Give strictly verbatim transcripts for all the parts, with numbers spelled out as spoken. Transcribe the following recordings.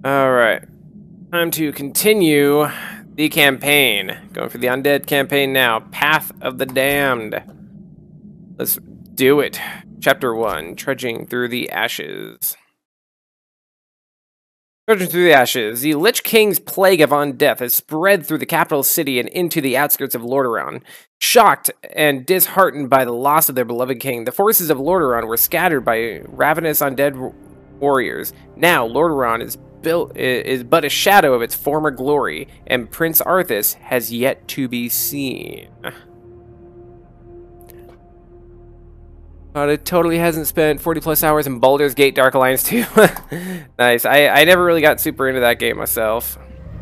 Alright. Time to continue the campaign. Going for the undead campaign now. Path of the Damned. Let's do it. Chapter one. Trudging through the ashes. Trudging through the ashes. The Lich King's plague of undeath has spread through the capital city and into the outskirts of Lordaeron. Shocked and disheartened by the loss of their beloved king, the forces of Lordaeron were scattered by ravenous undead warriors. Now, Lordaeron is built is but a shadow of its former glory, and Prince Arthas has yet to be seen. But it totally hasn't spent forty plus hours in Baldur's Gate Dark Alliance two. Nice. I, I never really got super into that game myself.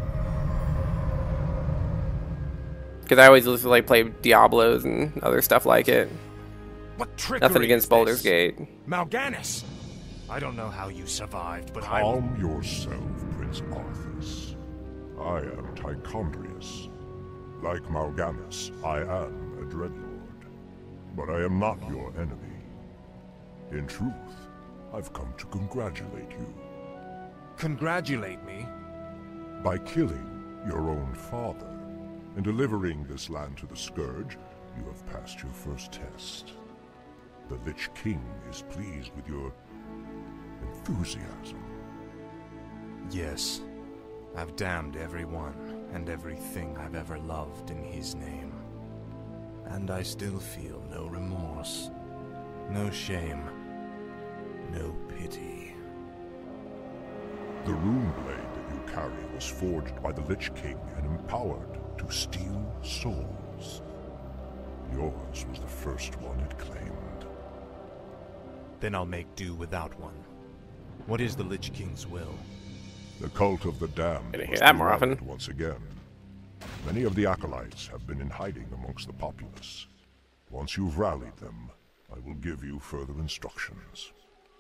Because I always just like play Diablos and other stuff like it. What trickery Nothing against Baldur's Gate. Mal'Ganis! I don't know how you survived, but Calm I'm... yourself, Prince Arthas. I am Tichondrius. Like Mal'Ganis, I am a Dreadlord. But I am not your enemy. In truth, I've come to congratulate you. Congratulate me? By killing your own father and delivering this land to the Scourge, you have passed your first test. The Lich King is pleased with your enthusiasm. Yes. I've damned everyone and everything I've ever loved in his name. And I still feel no remorse, no shame, no pity. The rune blade that you carry was forged by the Lich King and empowered to steal souls. Yours was the first one it claimed. Then I'll make do without one. What is the Lich King's will? The cult of the damned Gonna hear must that be more often. rallied once again. Many of the acolytes have been in hiding amongst the populace. Once you've rallied them, I will give you further instructions.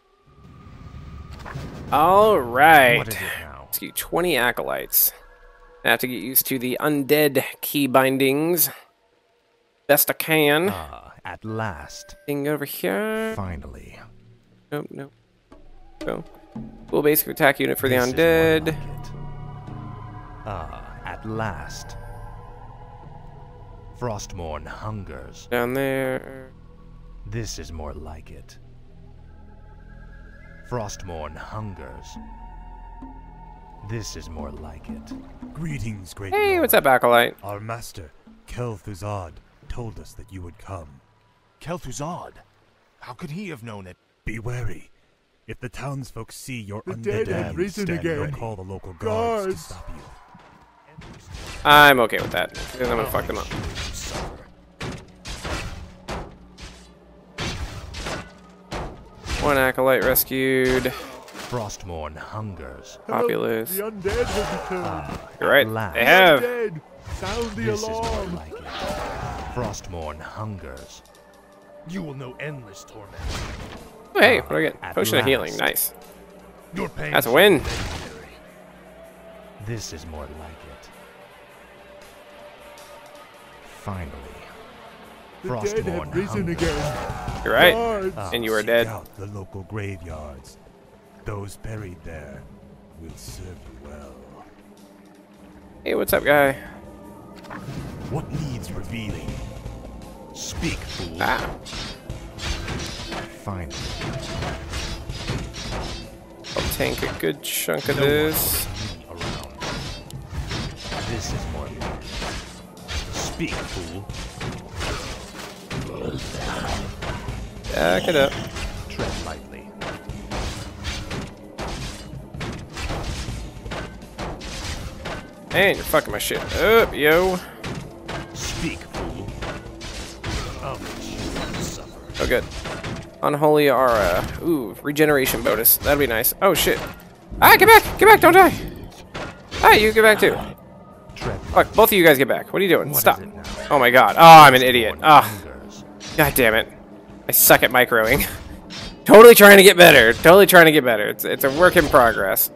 Alright. What is it now? Let's get twenty acolytes. I have to get used to the undead key bindings. Best I can. Ah, at last. Thing over here. Finally. Nope, nope. Go. Full basic attack unit for the This is more undead. like it. Ah, at last. Frostmourne hungers. Down there. This is more like it. Frostmourne hungers. This is more like it. Greetings, great Hey, lord. what's up, acolyte? Our master, Kel'Thuzad, told us that you would come. Kel'Thuzad? How could he have known it? Be wary. If the townsfolk see your The undead dead have hand risen stand, they'll again. call the local guards, Guards! to stop you. I'm okay with that. Because I'm gonna fuck them up. One acolyte rescued. Frostmourne hungers. Populace. The undead have returned. You're right. Last. They have. Dead. Sound the This is more alarm. like it. Frostmourne hungers. You will know endless torment. Oh, hey, what do I get? At Potion of healing. last. Nice. Your pain. That's a win. This is more like it. Finally. The dead Frostmourne have risen hungers. again. You're right. Guards. Ah, And you were seek dead. out the local graveyards. Those buried there will serve you well. Hey, what's up, guy? What needs revealing? Speak, fool. Ah. Finally. I'll tank a good chunk of No one this. will be around. This is more like it. Speak, fool. Back it up. Tread lightly. Man, you're fucking my shit up, yo. Speak, fool. I'll make you suffer. Oh, good. Unholy Aura. Ooh, regeneration bonus. That'll be nice. Oh, shit. Ah, get back! Get back! Don't die! Ah, you get back, too. Tread Fuck, both of you guys get back. What are you doing? What is Stop. it now? Oh, my God. Oh, I'm an idiot. Frostmourne Ah, hungers. God damn it. I suck at microing. Totally trying to get better. Totally trying to get better. It's, it's a work in progress.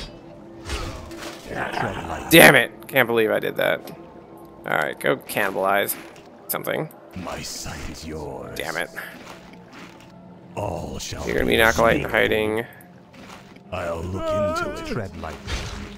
Tread lightly. Damn it. Can't believe I did that. Alright, go cannibalize something. My sight is yours. Damn it. All shall You're gonna be be an acolyte in speak. hiding. I'll look into it. Tread lightly.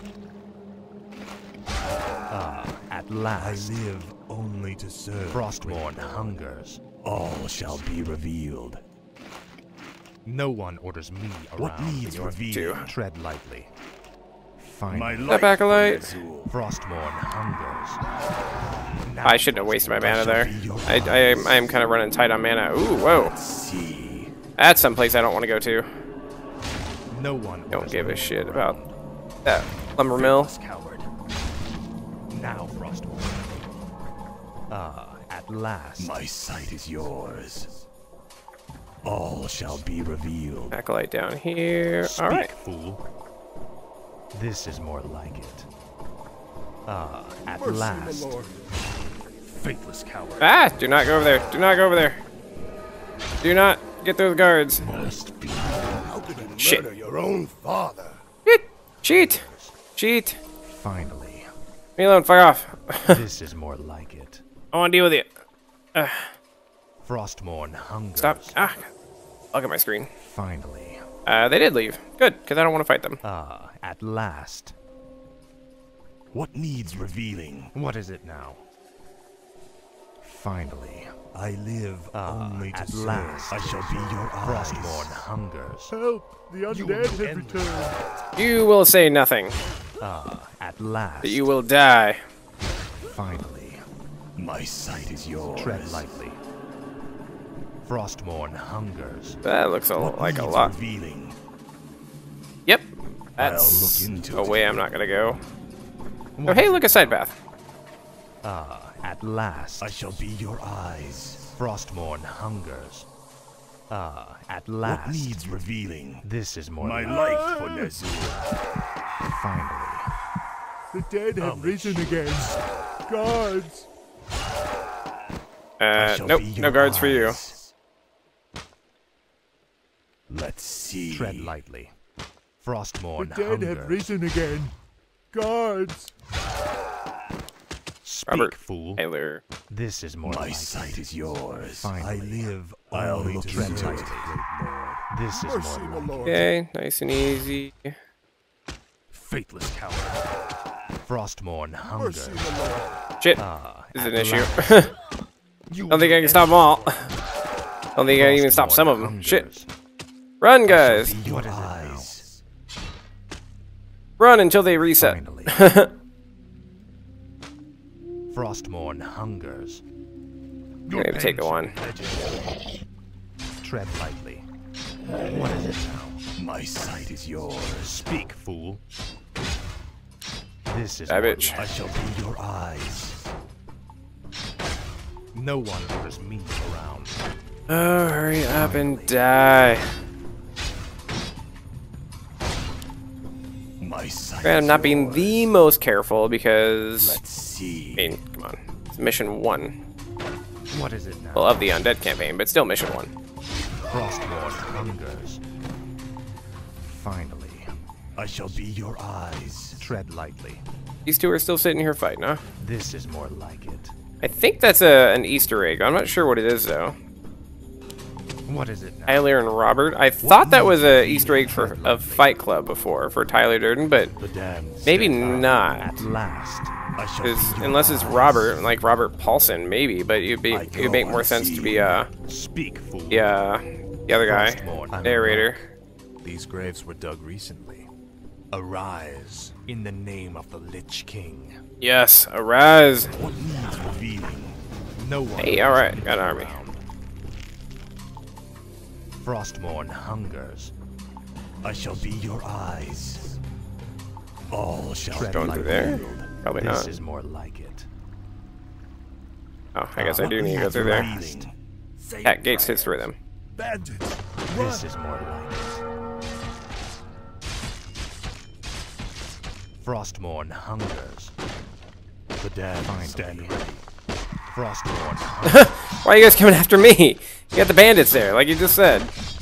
Ah, at last. I live only to serve. Frostmourne hungers. All shall be revealed. No one orders me around. What needs revealing? Tread lightly. Finally. Step back a light. Frostmourne hungers. Now I shouldn't have wasted my mana there. I, I, am- I am kind of running tight on mana. Ooh, whoa. see. That's someplace I don't want to go to. No one Don't orders give a me shit around. about that lumber mill. Coward. Now, Frostmourne. Ah, at last. My sight is yours. All shall be revealed. Acolyte down here. Speak, All right. fool. This is more like it. Ah, at Mercy, last. my lord. Faithless coward. Ah! Do not go over there. Do not go over there. Do not get through the guards. Must be. How could you Shit. murder your own father? Cheat! Cheat! Finally. Leave me alone. Fuck off. This is more like it. I want to deal with you. Uh, Frostmourne hungers. stop. Ah. Look at my screen. Finally. Uh, they did leave. Good, because I don't want to fight them. Ah, at last. What needs revealing? What is it now? Finally. I live Ah, only to at serve. Last. I shall be your eyes. Frostmourne hungers. Help! The undead have returned. You will say nothing, Ah, at last. but you will die. Finally. My sight is yours. Tread lightly. Frostmourne hungers. That looks a, What like a needs lot. revealing? Yep. I'll That's look into a it. way I'm not going to go. What Oh, hey, is look, it a side path. Ah, at last. I shall be your eyes. Frostmourne hungers. Ah, at last. What needs revealing? This is more my life for Nezur. Finally. The dead have risen again. Guards! Uh, shall nope, be no your guards for you. eyes. Let's see. Tread lightly. The Frostmourne dead hungers. have risen again. Guards! Speak, Robert fool. Taylor. This is more my like sight is yours. Finally. I live I'll only to tread lightly. This is Mercy, more my like lord. Okay, nice and easy. faithless coward. Frostmourne hungers. Mercy, my lord. Shit, Ah, this is at an issue. last. You Don't think I can stop them all. Don't think I can even stop some of them. Shit. Run, guys. What is it now? Run until they reset. Finally. Frostmourne hungers. You're gonna take the one. Tread lightly. What is it now? My sight is yours. Speak, fool. This is That more bitch. like- I shall be your eyes. No one orders me around. Oh, hurry up and die. My sight Granted, I'm is not being yours. the most careful because, Let's see. I mean, come on. It's mission one. What is it now? Well, of the undead campaign, but still mission one. Frostmourne hungers. Finally, I shall be your eyes. Tread lightly. These two are still sitting here fighting, huh? This is more like it. I think that's a, an Easter egg. I'm not sure what it is, though. What is it now? Tyler and Robert. I thought that was a Easter egg for a Fight Club before for Tyler Durden, but The damned maybe step out. not. At last, I shall Because be your unless it's eyes. Robert, like Robert Paulson, maybe. But it'd be I it would make go more and sense to see. be uh Speak, fool. the uh the other guy, Frostmourne. narrator. These graves were dug recently. Arise in the name of the Lich King. Yes, arise. What needs revealing? No one. Hey, all right, got an army. around. Frostmourne hungers. I shall be your eyes. All shall Going be through there? revealed. Probably This not. is more like it. Oh, I guess I do What need to go needs through there. revealing? Cat gates hits through them. Bandits! This is more like it. Frostmourne hungers. The damned stand ready. Frostmourne hungers. Why are you guys coming after me? You got the bandits there, like you just said.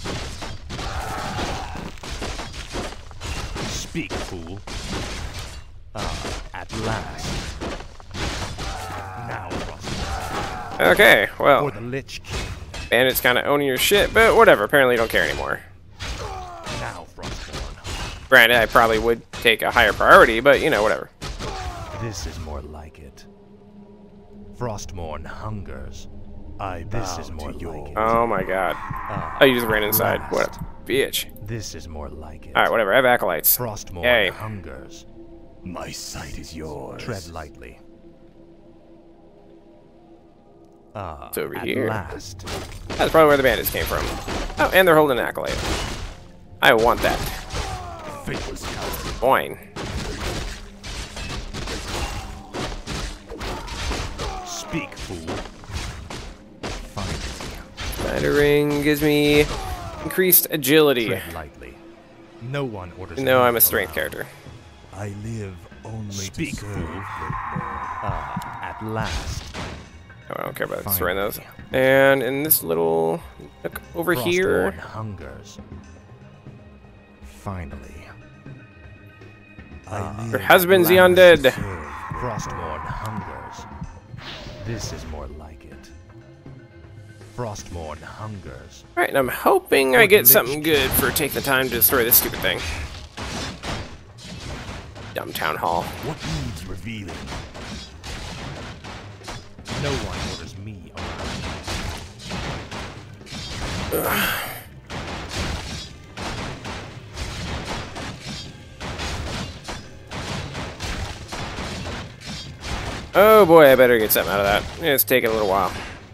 Speak, fool. Ah, at last. Now, Frostmourne. Okay, For well, the Lich King. bandits kind of owning your shit, but whatever. Apparently, you don't care anymore. Now, Frostmourne. Granted, I probably would take a higher priority, but you know, whatever. This is more like it. Frostmourne hungers. I bow this is more to like it. Oh my god. Ah, Oh, you just ran inside. last. What a bitch. This is more like it. Alright, whatever. I have acolytes. Frostmourne Yay. hungers. My sight is yours. Tread lightly. Ah, It's over at here. last. That's probably where the bandits came from. Oh, and they're holding an accolade. I want that. Faithless coward. Coin. Speak, fool. Find Battering gives me increased agility. Tread lightly. No one orders. Even though me I'm a strength around. character. I live only Speak, to serve. fool. Ah, at last. Oh, I don't care about Finally. destroying those. And in this little nook over here. Frostmourne hungers. Finally. I live Your husband's the last undead. to serve. Frostmourne hungers. This is more like it. Frostmourne hungers. Alright, and I'm hoping I What get lich something good for taking the time to destroy this stupid thing. Dumb town hall. What needs revealing? No one orders me around. Oh boy, I better get something out of that. It's taking a little while.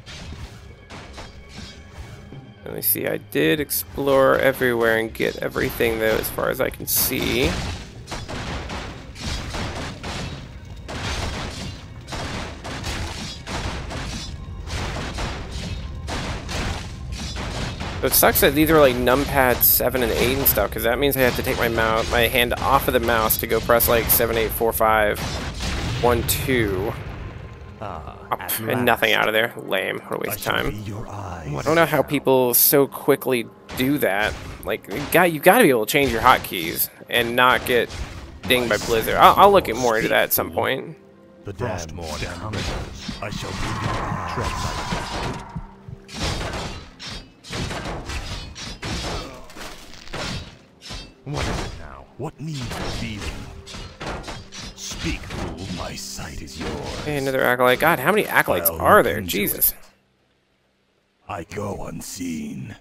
Let me see, I did explore everywhere and get everything though as far as I can see. So it sucks that these are like numpad seven and eight and stuff, because that means I have to take my mouse, my hand off of the mouse to go press like seven, eight, four, five, one, two, Ah, up, at and nothing last. out of there. Lame. What a I waste shall of be time. your eyes. I don't know how people so quickly do that. Like, you got you got to be able to change your hotkeys and not get dinged by Blizzard. I'll, I'll look at more into that at some point. The damned Frostmourne stand hungers. I shall be your eyes. Tread lightly. What is it now? What needs revealing? Speak, fool. My sight is yours. Hey, another acolyte. God, how many acolytes I'll are look there? into Jesus. it. I go unseen.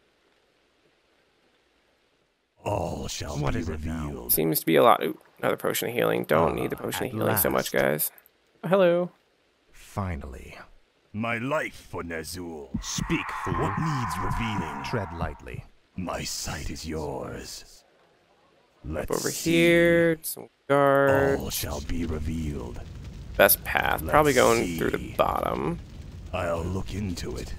All shall What be is it now? revealed. Seems to be a lot. Ooh, another potion of healing. Don't Ah, need the potion of at healing so much, last. guys. Oh, hello. Finally. My life for Ner'zhul. Speak, fool. What needs revealing? Tread lightly. My sight is yours. Let's Over see. here. Some guards. All shall be revealed. Best path. Probably Let's going through the see. bottom. I'll look into it.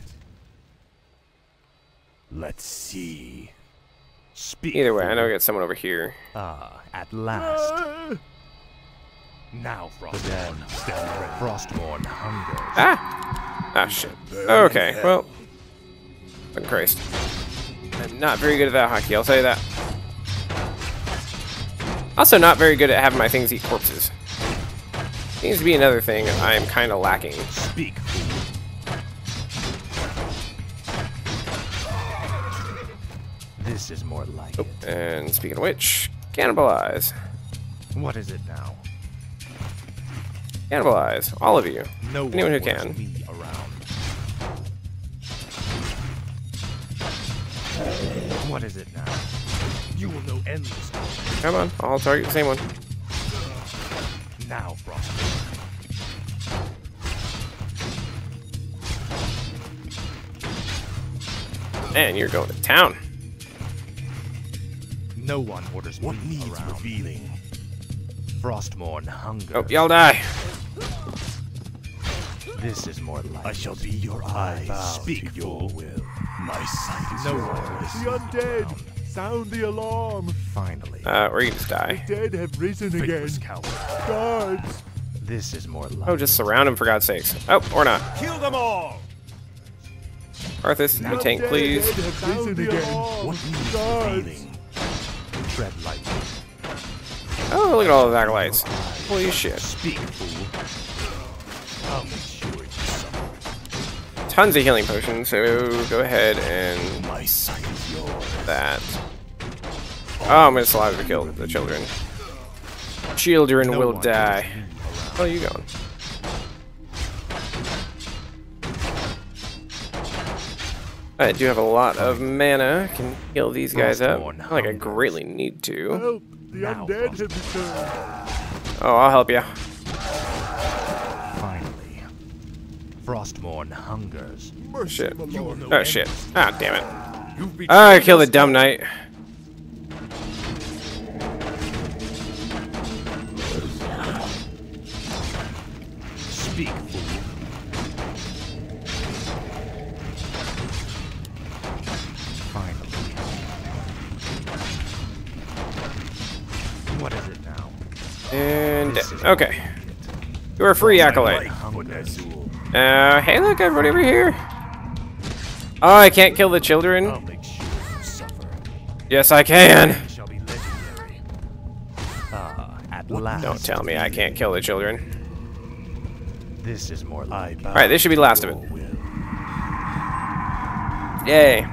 Let's see. Speak. Either way, I know fool. we got someone over here. Ah, at last. Ah! Now, Frostmourne. Stand ready. Frostmourne hungers. Ah! Ah, shit. Okay, well. Fucking Christ. I'm not very good at that hockey, I'll tell you that. Also not very good at having my things eat corpses. Seems to be another thing I'm kind of lacking. Speak, fool. This is more like Oh, it. and speaking of which, cannibalize. What is it now? Cannibalize. All of you. No Anyone one who orders can. me around. What is it now? You will know endlessly. Come on, I'll target the same one. Now, Frostmourne. And you're going to town. No one orders What me needs around. revealing? Frostmourne hunger. Oh, y'all die. This is more like I it. shall be your eyes. bow Speak to your your will. My sight is No yours. one orders The me undead! around. Sound the alarm! Finally. Uh, or you just die. Dead have risen again. Faithless coward. Guards! This is more like Oh, just surround him for God's sakes. Oh, or not. Kill them all! Arthas, you tank, Undead please. have risen again. What needs Guards! revealing? tread lightly. Oh, look at all those acolytes. Holy shit. Speak, fool. I'll make sure you suffer. Tons of healing potions, so go ahead and My sight is yours. that. Oh, I'm gonna slaughter to kill the children. Children No will one die. is me around. Where are you going? I do have a lot of mana. Can heal these guys up. Not like I greatly need to. Help! The Now, undead have returned. Oh, I'll help you. Finally, Frostmourne hungers. Mercy, Shit. my lord. Oh shit. Ah, damn it. You've betrayed Ah, I killed the us dumb all. knight. Speak, fool. Finally. What is it now? And This is okay. You're a free acolyte. Hungers. Uh, hey, look, everybody over here. Oh, I can't kill the I'll children. make sure you suffer. Yes, I can. It shall be legendary. Ah, at last. Don't tell me I can't kill the children. This is more like. All right, this should be the last of it. Yay.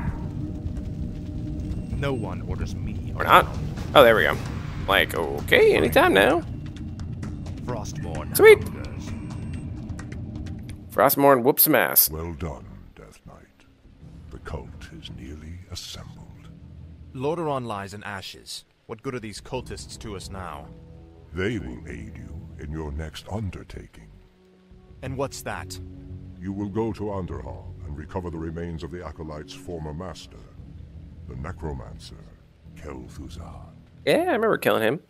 No one orders me. Or not. Oh, there we go. Like, okay, anytime now. Frostmourne. Sweet. hungers. Frostmourne whoops some ass. Well done, Death Knight. The cult is nearly assembled. Lordaeron lies in ashes. What good are these cultists to us now? They will aid you in your next undertaking. And what's that? You will go to Underhall and recover the remains of the Acolyte's former master, the Necromancer, Kel'Thuzad. Yeah, I remember killing him.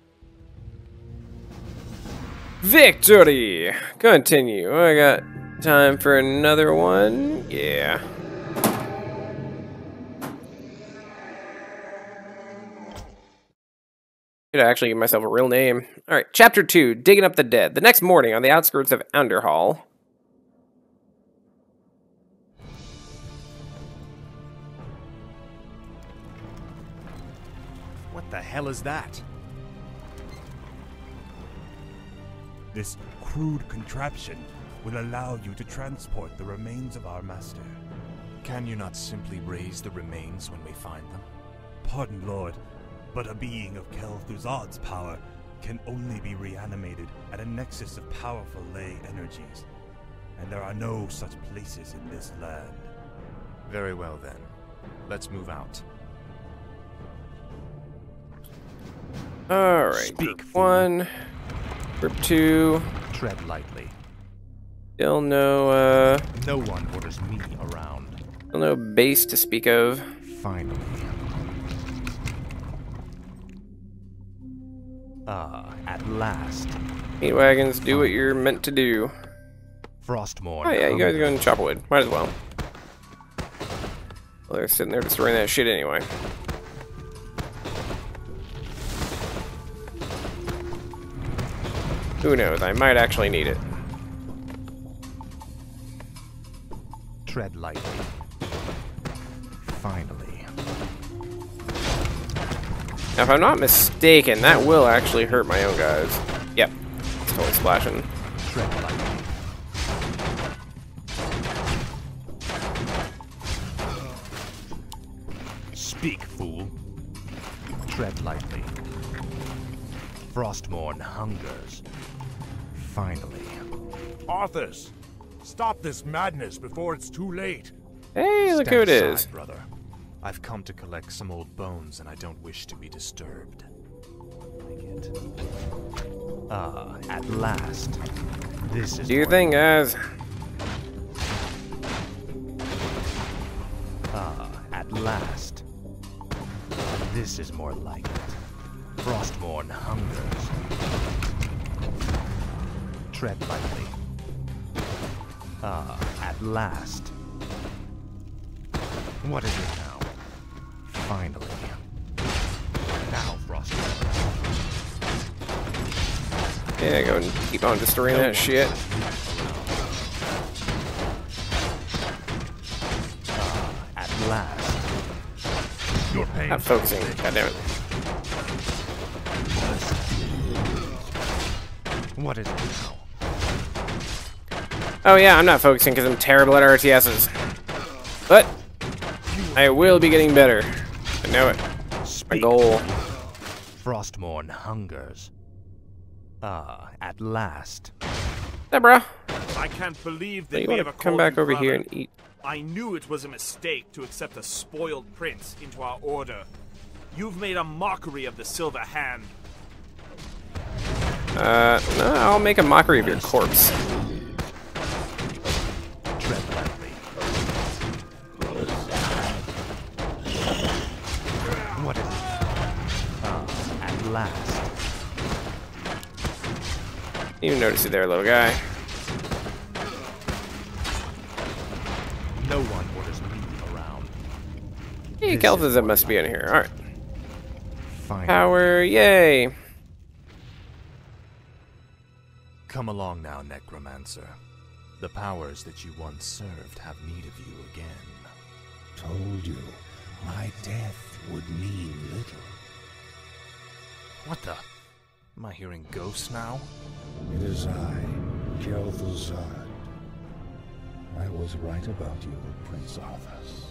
Victory! Continue. I got time for another one. Yeah. Could actually give myself a real name. Alright, chapter two, Digging Up the Dead. The next morning, on the outskirts of Underhall. What the hell is that? This crude contraption will allow you to transport the remains of our master. Can you not simply raise the remains when we find them? Pardon, Lord, but a being of Kel'Thuzad's power can only be reanimated at a nexus of powerful ley energies, and there are no such places in this land. Very well then. Let's move out. Alright, Speak, group fool. one. Group two. Tread lightly. Still no, uh, No one orders me around. still no base to speak of. Finally. Ah, at last. Meat wagons, do what you're meant to do. Frostmourne. Oh yeah, you guys are hungers. going to chop wood. Might as well. Well, they're sitting there destroying that shit anyway. Who knows? I might actually need it. Tread lightly. Finally. Now, if I'm not mistaken, that will actually hurt my own guys. Yep. It's totally splashing. Tread lightly. Speak, fool. Tread lightly. Frostmourne hungers. Finally. Arthas, stop this madness before it's too late. Hey, look Step who it aside, is. brother. I've come to collect some old bones and I don't wish to be disturbed. Like it. Ah, at last. This is Do your more- thing, guys. Ah, at last. This is more like it. Frostmourne hungers. Tread lightly. Ah, at last. What is it now? Finally. Now, Frostmourne. Yeah, go and keep on destroying that shit. Ah, at last. Your pain. Not focusing. God damn it. What is it now? Oh yeah, I'm not focusing because I'm terrible at R T Ss. But I will be getting better. I know it. My Speak. goal. Frostmourne hungers. Ah, at last. Hey, bro. I can't believe So that you we want have to come called back you over here brother. and eat? I knew it was a mistake to accept a spoiled prince into our order. You've made a mockery of the Silver Hand. Uh, no, I'll make a mockery of your corpse. Tread lightly. What is it? Ah, at last. You notice it there, little guy. No one orders me around. Hey, This Kelthas is that more must be in here. Alright. Fine. Power, yay. Come along now, Necromancer. The powers that you once served have need of you again. Told you, my death would mean little. What the? Am I hearing ghosts now? It is I, Kel'Thuzad. I was right about you, Prince Arthas.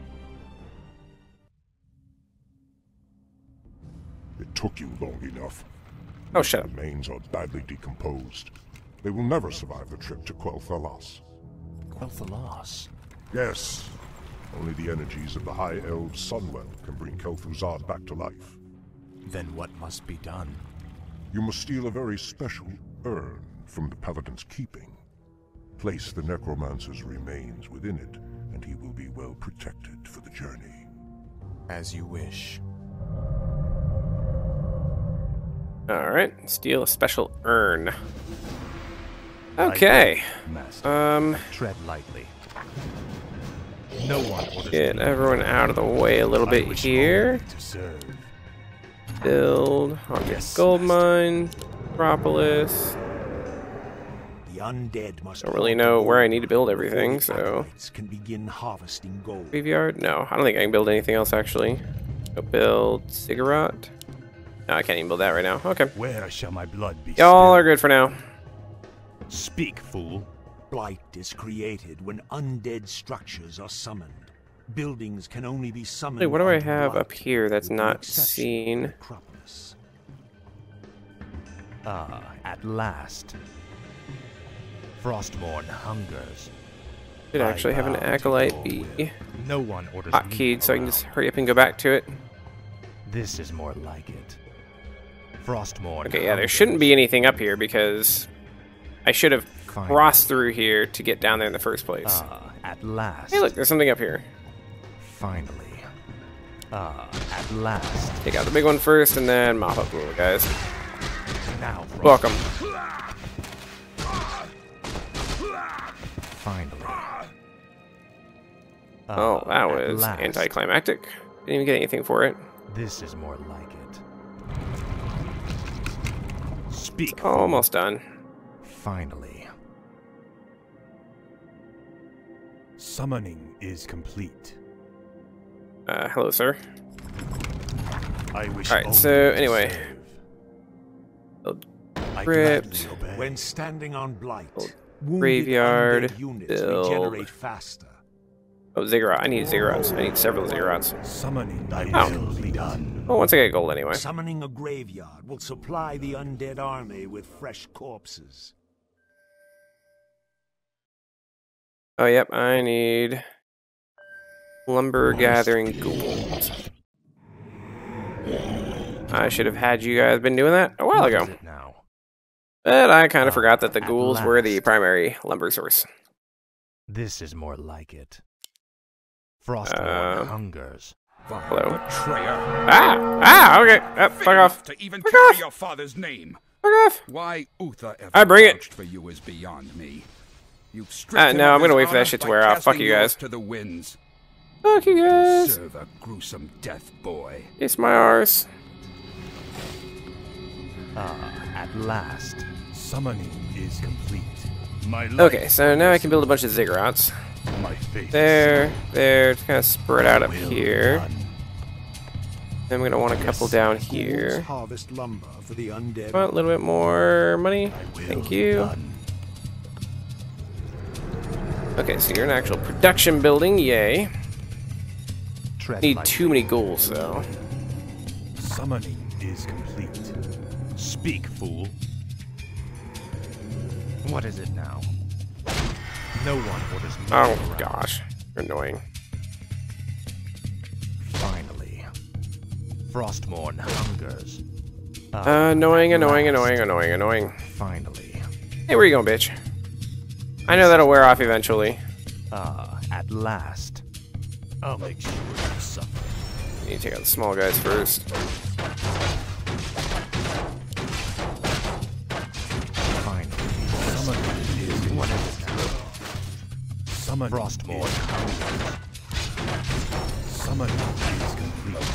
It took you long enough. Oh, shut up. The remains are badly decomposed. They will never survive the trip to Quel'Thalas. Quel'Thalas. Yes. Only the energies of the High Elves' Sunwell can bring Kel'Thuzad back to life. Then what must be done? You must steal a very special urn from the Paladin's keeping. Place the Necromancer's remains within it, and he will be well protected for the journey. As you wish. Alright, steal a special urn. Okay. Master. Um, Tread lightly. No one orders get me everyone out of the way a little I bit wish here. only to serve. Build on Yes, gold master. mine, Metropolis. The undead must Don't really haunt know the where I gold need to build before everything, the so acolytes can begin harvesting gold. graveyard. No, I don't think I can build anything else actually. Go build Ziggurat. No, I can't even build that right now. Okay, Where shall my blood be y'all are spilled? good for now. Speak, fool. Blight is created when undead structures are summoned. Buildings can only be summoned. Wait, what do I unto have blight, up here that's with the not exception of seen? Necropolis. Ah, at last. Frostmourne hungers. Should I actually have an bow to acolyte your be will. No one orders me hotkeyed so I can just around. hurry up and go back to it. This is more like it. Frostmourne. Okay, yeah, there shouldn't be anything up here because I should have Fine. crossed through here to get down there in the first place. Ah, at last. Hey, look, there's something up here. Finally. Ah, at last. Take out the big one first and then mop up the little guys. Now, Frost- Welcome. Finally. Oh, Ah, that at was last. anticlimactic. Didn't even get anything for it. This is more like it. Speak. Almost done. Finally. Summoning is complete. Uh, hello, sir. I wish Alright, only so to anyway. serve. Build I crypt. gladly obey. When standing on Blight, Old wounded graveyard, undead units build. regenerate faster. Oh, Ziggurat. I need Ziggurats. I need several Ziggurats. Summoning Oh. is complete. Oh, once I get gold anyway. Summoning a graveyard will supply the undead army with fresh corpses. Oh, yep, I need lumber gathering ghouls. I should have had you guys been doing that a while What ago. is it now? But I kind of Ah, forgot that the at ghouls were the last. primary lumber source. This is more like it. Frostmourne Uh, hungers. Hello. Betrayer. Ah! Ah! Okay. Ah, fuck off. To even Fuck carry off. your father's name. Fuck off. Why Uther ever I bring it. vouched for you is beyond me. You've Uh, stripped him no, of I'm gonna his wait for that honor shit to by wear off. Fuck casting you yours guys. To the winds. Fuck you guys. Serve a gruesome death, boy. It's my arse. Ah, at last. Summoning is complete. My life Okay, so now I can build a bunch of Ziggurats. my faith. There, there, it's kind of spread out up Well here. done. Then we're gonna want a couple down here. Harvest lumber for the undead. Want a little bit more money? Well Thank you. done. Okay, so you're an actual production building, yay. Tread Need lightly. too many ghouls though. Summoning is complete. Speak, fool. What is it now? No one orders me Oh around. gosh, you're annoying. Finally. Frostmourne hungers. Uh, annoying, at annoying, last. annoying, annoying, annoying. Finally. Hey, where you going, bitch? I know that'll wear off eventually. Ah, at last. I'll make sure you suffer. You need to take out the small guys first. Finally. Summon is What is it now? Summon Frostmourne is, hungers. Summon is complete.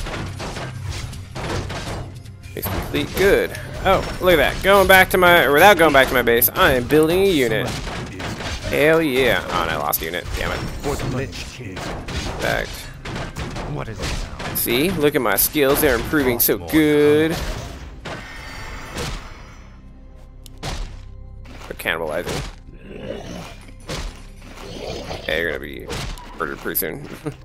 Base complete, good. Oh, look at that. Going back to my, or without going back to my base, I am building a unit. Hell yeah. Oh, and I lost a unit. Damn it. For the Lich King. Back. What is it now? See, look at my skills. They're improving so good. They're cannibalizing. Yeah, you're gonna be murdered pretty soon.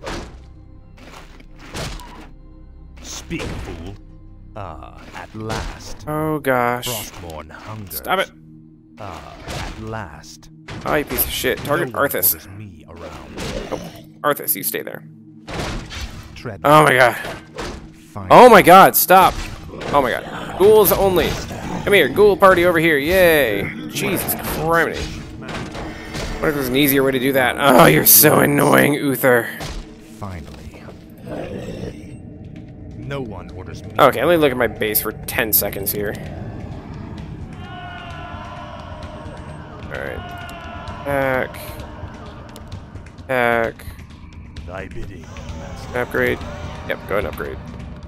Speak, fool. Ah, at last. Oh gosh. Frostmourne hungers. Stop it. Ah, at last. Oh, you piece of shit. Target No one Arthas. orders me around. Oh, Arthas, you stay there. Tread. Oh my god. Finally. Oh my god, stop. Oh my god. Ghouls only. Come here, ghoul party over here. Yay. Jesus Christ. What if there's an easier way to do that? Oh, you're so annoying, Uther. Finally. No one orders me. Okay, let me look at my base for ten seconds here. Alright. Hack. Hack. Thy bidding, master. Upgrade. Yep, go ahead and upgrade.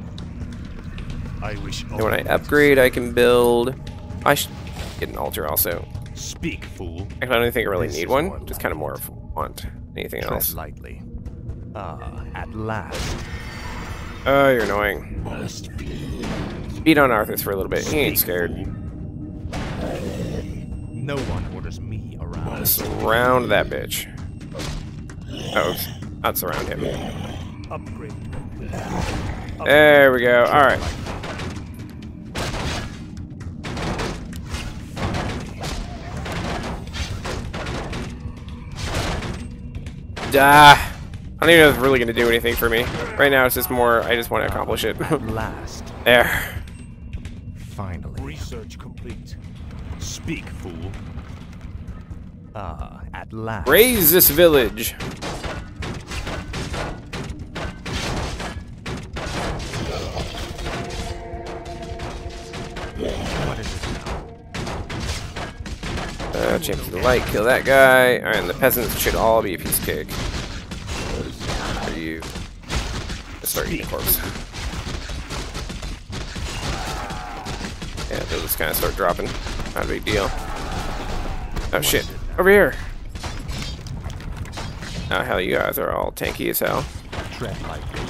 I wish And when I upgrade, I can build... I should get an altar also. Speak, fool. Actually, I don't think I really This need is one. more Just kind of more of want. Anything Tread else? lightly. Ah, at last. Oh, you're annoying. Beat on Arthas for a little bit. He ain't scared. No one orders me around. Surround that bitch. Oh, not surround him. upgrade. There we go. All right. Ah, I don't even know if it's really going to do anything for me. Right now, it's just more, I just want to accomplish it. At last. There. Finally. Research complete. Speak, fool. Ah, at last. Raise this village. What is it now? Uh, Champions of the Light, kill that guy. Alright, and the peasants should all be a piece of cake. Are you? Let's start eating a corpse. Yeah, they'll just kind of start dropping. Not a big deal. Oh shit. Over here! Oh hell, you guys are all tanky as hell. Tread lightly.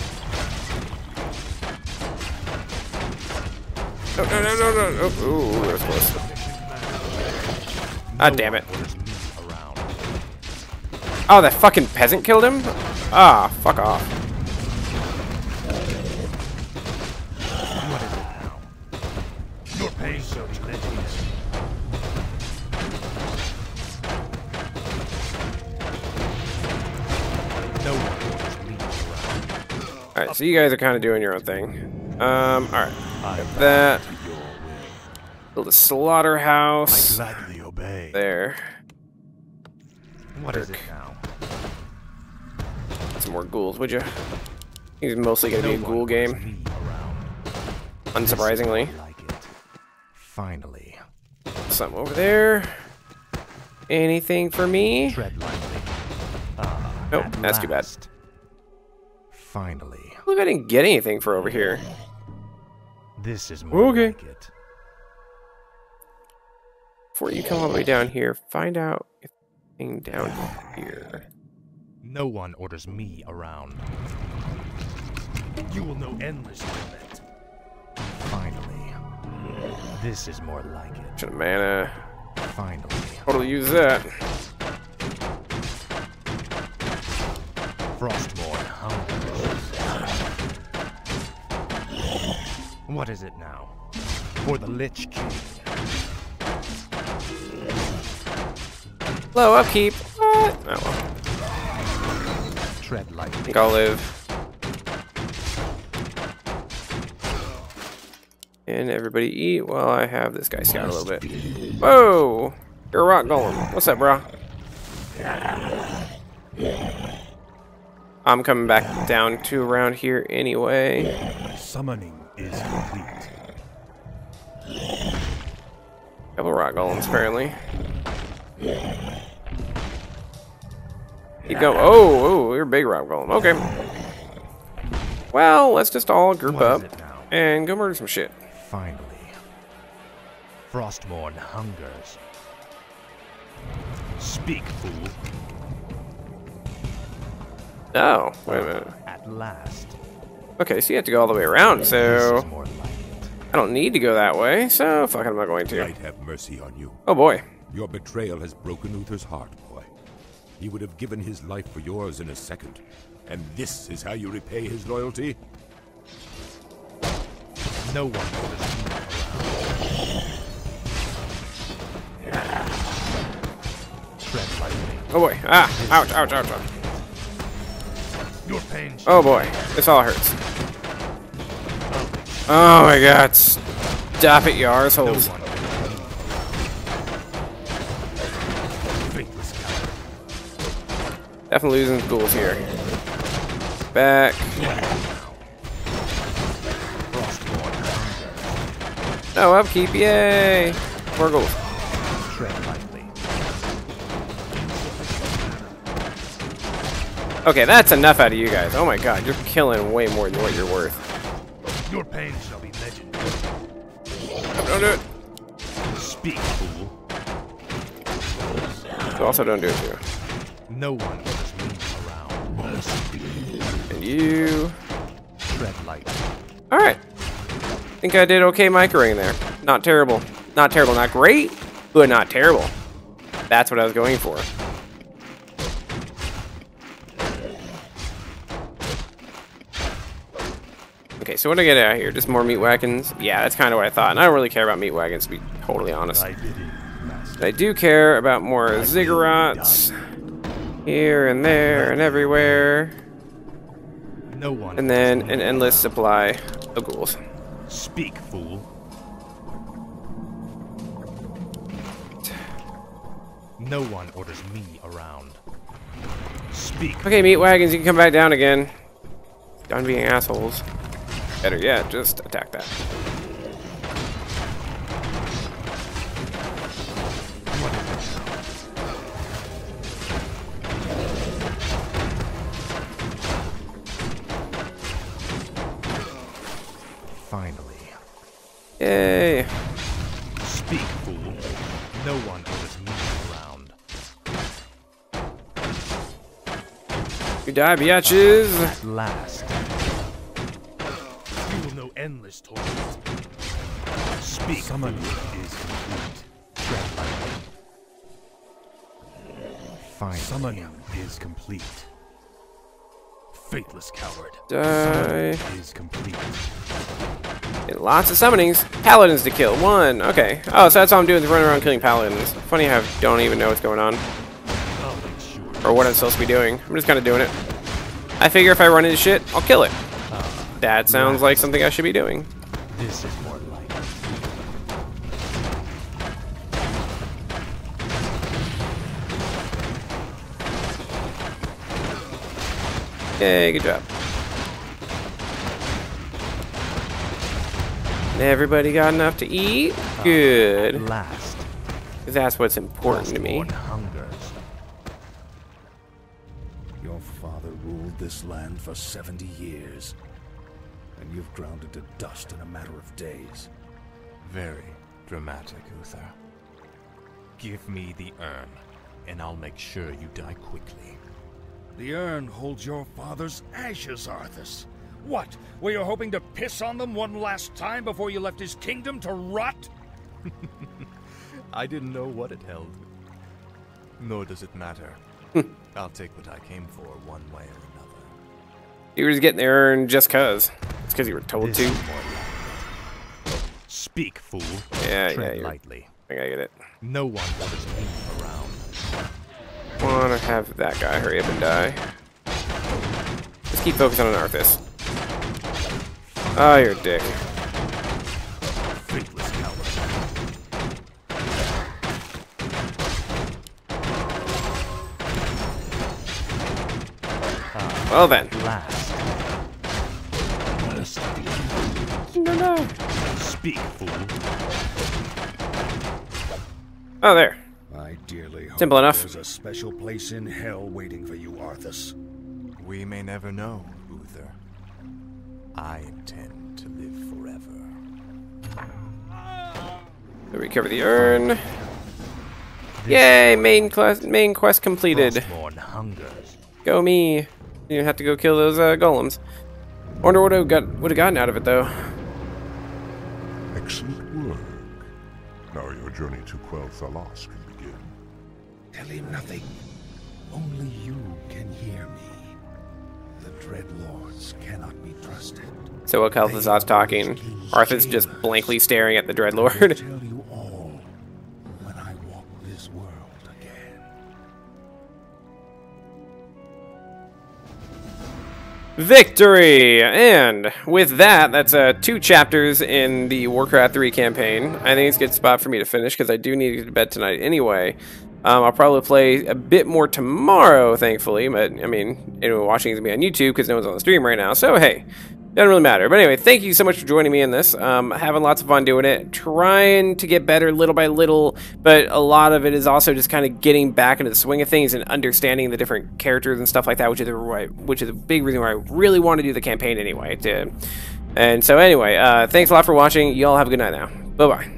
No, no, no, no, no. Oh, ooh, that was close. Ah, damn it. Orders me around. Oh, that fucking peasant killed him? Ah, fuck off. What is it now? Your pay search complete. No one orders me around. Alright, so you guys are kind of doing your own thing. Um, alright. I That. To your will. Build a slaughterhouse. Gladly obey. There. What is it now? Some more ghouls, would you? He's mostly gonna be a No ghoul one orders game, me around. unsurprisingly. I like it. Finally. Some over there. Anything for me? Tread lightly. Ah, Nope, at that's too bad. last. Finally. Look, I didn't get anything for over here. This is more Okay. like it. Before you come all the way down here, find out if anything down here. No one orders me around. You will know endless from it. Finally. This is more like it. Should mana. Finally. Totally use that. Frostmourne hungers. What is it now? For the Lich King. Low upkeep. What? Oh well. Tread I lightly. think I'll live. And everybody eat while I have this guy scout a little bit. Whoa! You're a rock golem. What's up, bro? I'm coming back down to around here anyway. Summoning is complete. Couple rock golems, apparently. Keep going. Oh, oh, you're a big rock golem. Okay. Well, let's just all group What up is it now? and go murder some shit. Finally. Frostmourne hungers. Speak, fool. Oh, wait a minute. At last. Okay, so you have to go all the way around, This so is more like it. I don't need to go that way, so fuck it, I'm not going to. Might have mercy on you. Oh boy. Your betrayal has broken Uther's heart, boy. He would have given his life for yours in a second. And this is how you repay his loyalty? No one orders me around. Tread lightly. Oh boy. Ah, ouch, ouch, ouch, ouch. Your pain. Oh boy, this all hurts. Oh my god, stop it, you arseholes. Definitely losing ghouls here. Back. No upkeep, yay! More ghouls. Tread lightly. Okay, that's enough out of you guys. Oh my god, you're killing way more than what you're worth. Your pain shall be legendary. Don't do it. Speak, fool. Also, don't do it too. No one orders me around. And you. Tread lightly. Alright. I think I did okay microing there. Not terrible. Not terrible. Not great, but not terrible. That's what I was going for. Okay, so what do I get out of here? Just more meat wagons? Yeah, that's kind of what I thought. And I don't really care about meat wagons, to be totally honest. I did it, master. But I do care about more ziggurats here and there and everywhere. No one. And then an endless supply of ghouls. Speak, fool. No one orders me around. Speak. Okay, meat wagons, you can come back down again. Done being assholes. Better yet, just attack that. Finally. Yay. Speak, fool. No one orders me around. You die, biatches. At last. You will know endless torment. Speak. Summoning is complete. Tread lightly. Finally. Summoning is complete. Faithless coward. Die. Summoning is complete. Get lots of summonings. Paladins to kill. One. Okay. Oh, so that's all I'm doing is running around killing paladins. Funny how I don't even know what's going on. Or what I'm supposed to be doing. I'm just kind of doing it. I figure if I run into shit, I'll kill it. That sounds like something I should be doing. This is more like it. Yay, good job. Everybody got enough to eat? Good. At last. Because that's what's important to me. Frostmourne hungers. Your father ruled this land for seventy years, and you've ground it to dust in a matter of days. Very dramatic, Uther. Give me the urn, and I'll make sure you die quickly. The urn holds your father's ashes, Arthas. What? Were you hoping to piss on them one last time before you left his kingdom to rot? I didn't know what it held. Nor does it matter. I'll take what I came for one way or another. You were just getting the urn just cuz. It's because you were told This to. is more like it. Speak, fool. Yeah, Tread yeah, lightly. I gotta get it. No one orders me around. Wanna have that guy hurry up and die. Just keep focusing on Arthas. Oh, you're a dick. Faithless coward. Well then. Last. No, no. Speak, fool. Oh, there. I dearly hope Simple enough. there's a special place in hell waiting for you, Arthas. We may never know, Uther. I intend to live forever. Recover the urn. Yay! Main quest, main quest completed. Frostmourne hungers. Go me. You didn't have to go kill those uh, golems. Wonder what I got would have gotten out of it though. Excellent work. Now your journey to quell Thalos can begin. Tell him nothing. Only you can hear me. The Dreadlords cannot be trusted. So while Kel'Thuzad's talking, Arthur's just blankly staring at the I will Dreadlord. tell you all when I walk this world again. Victory! And with that, that's uh, two chapters in the Warcraft three campaign. I think it's a good spot for me to finish because I do need to get to bed tonight anyway. Um, I'll probably play a bit more tomorrow, thankfully. But, I mean, anyone watching is going to be on YouTube because no one's on the stream right now. So, hey, doesn't really matter. But anyway, thank you so much for joining me in this. Um, having lots of fun doing it. Trying to get better little by little. But a lot of it is also just kind of getting back into the swing of things and understanding the different characters and stuff like that, which is the, which is a big reason why I really want to do the campaign anyway. To, and so, anyway, uh, thanks a lot for watching. You all have a good night now. Bye-bye.